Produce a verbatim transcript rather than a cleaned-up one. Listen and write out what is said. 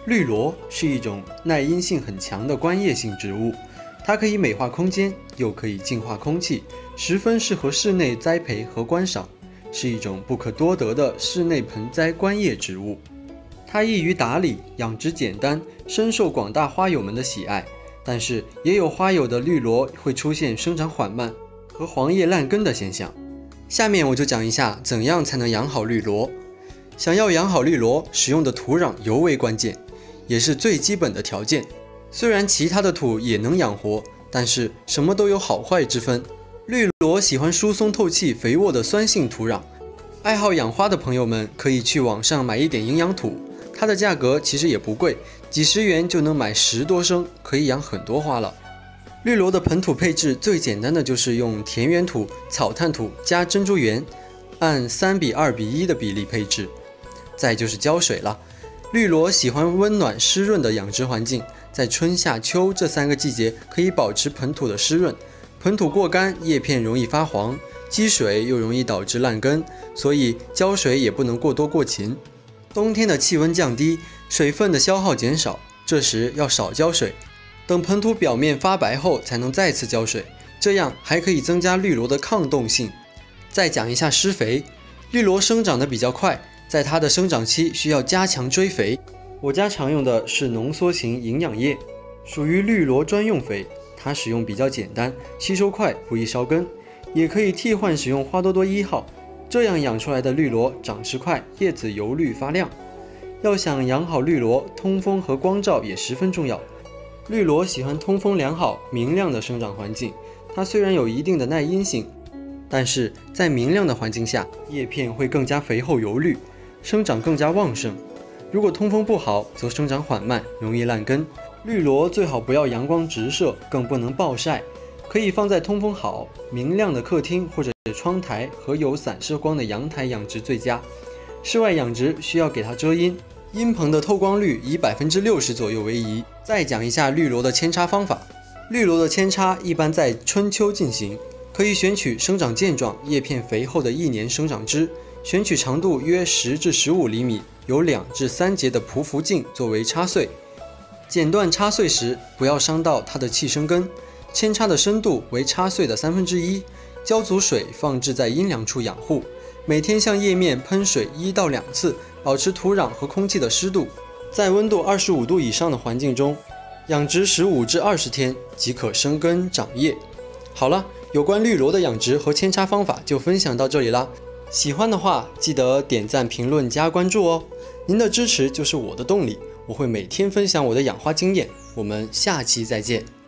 绿萝是一种耐阴性很强的观叶性植物，它可以美化空间，又可以净化空气，十分适合室内栽培和观赏，是一种不可多得的室内盆栽观叶植物。它易于打理，养殖简单，深受广大花友们的喜爱。但是也有花友的绿萝会出现生长缓慢和黄叶烂根的现象。下面我就讲一下怎样才能养好绿萝。想要养好绿萝，使用的土壤尤为关键，也是最基本的条件。虽然其他的土也能养活，但是什么都有好坏之分。绿萝喜欢疏松透气、肥沃的酸性土壤。爱好养花的朋友们可以去网上买一点营养土，它的价格其实也不贵，几十元就能买十多升，可以养很多花了。绿萝的盆土配置最简单的就是用田园土、草炭土加珍珠岩，按三比二比一的比例配置。再就是浇水了。绿萝喜欢温暖湿润的养殖环境，在春夏秋这三个季节可以保持盆土的湿润。盆土过干，叶片容易发黄，积水又容易导致烂根，所以浇水也不能过多过勤。冬天的气温降低，水分的消耗减少，这时要少浇水，等盆土表面发白后才能再次浇水，这样还可以增加绿萝的抗冻性。再讲一下施肥，绿萝生长得比较快，在它的生长期需要加强追肥。我家常用的是浓缩型营养液，属于绿萝专用肥，它使用比较简单，吸收快，不易烧根，也可以替换使用花多多一号。这样养出来的绿萝长势快，叶子油绿发亮。要想养好绿萝，通风和光照也十分重要。绿萝喜欢通风良好、明亮的生长环境，它虽然有一定的耐阴性，但是在明亮的环境下，叶片会更加肥厚油绿，生长更加旺盛。如果通风不好，则生长缓慢，容易烂根。绿萝最好不要阳光直射，更不能暴晒，可以放在通风好、明亮的客厅或者窗台和有散射光的阳台养殖最佳。室外养殖需要给它遮阴，阴棚的透光率以百分之六十左右为宜。再讲一下绿萝的扦插方法。绿萝的扦插一般在春秋进行，可以选取生长健壮、叶片肥厚的一年生长枝，选取长度约十至十五厘米、有两至三节的匍匐茎作为插穗。剪断插穗时，不要伤到它的气生根。扦插的深度为插穗的三分之一，浇足水，放置在阴凉处养护。每天向叶面喷水一到两次，保持土壤和空气的湿度。在温度二十五度以上的环境中，养殖十五至二十天即可生根长叶。好了，有关绿萝的养殖和扦插方法就分享到这里啦。喜欢的话，记得点赞、评论、加关注哦。您的支持就是我的动力，我会每天分享我的养花经验。我们下期再见。